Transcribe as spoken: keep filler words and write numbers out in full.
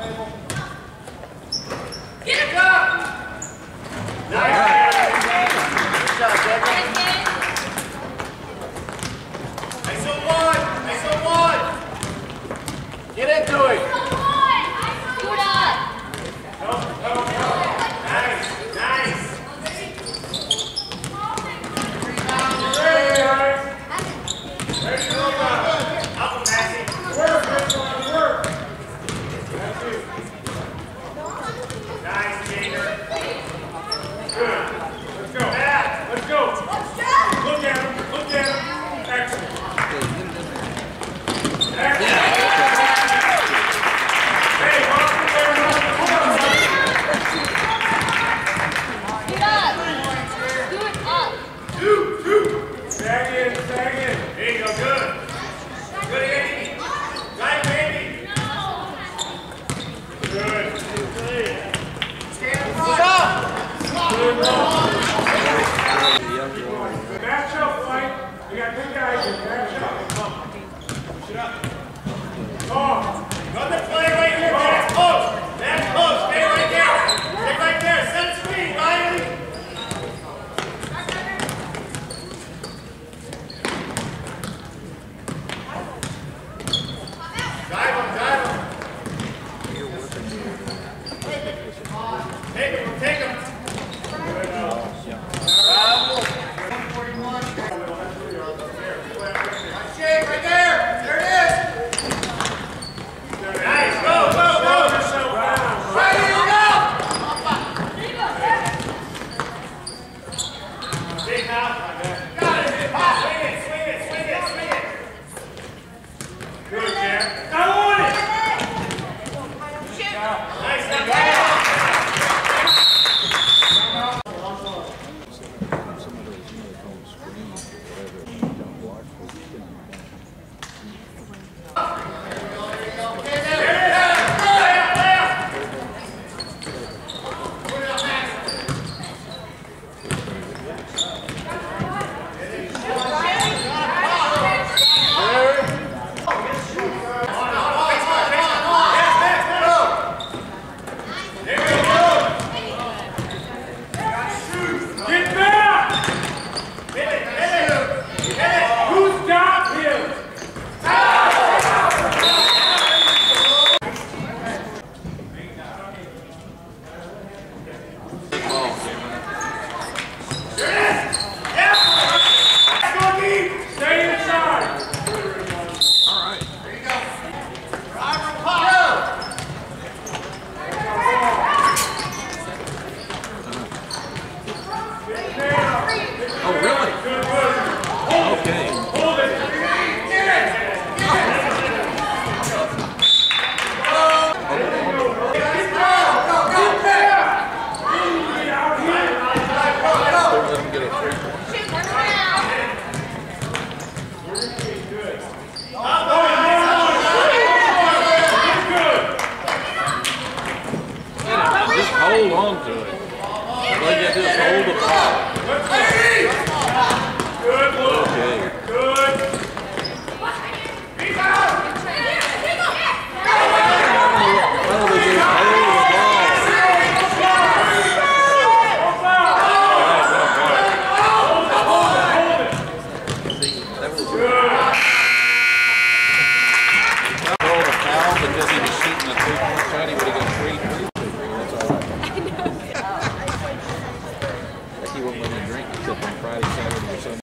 Hold on to it. All you gotta do is hold the ball. Good look. Okay. Good. Because he was shooting a three-point shot, he would have got three free throws. That's all right. I know. Like he wouldn't let me drink except on Friday, Saturday, or Sunday.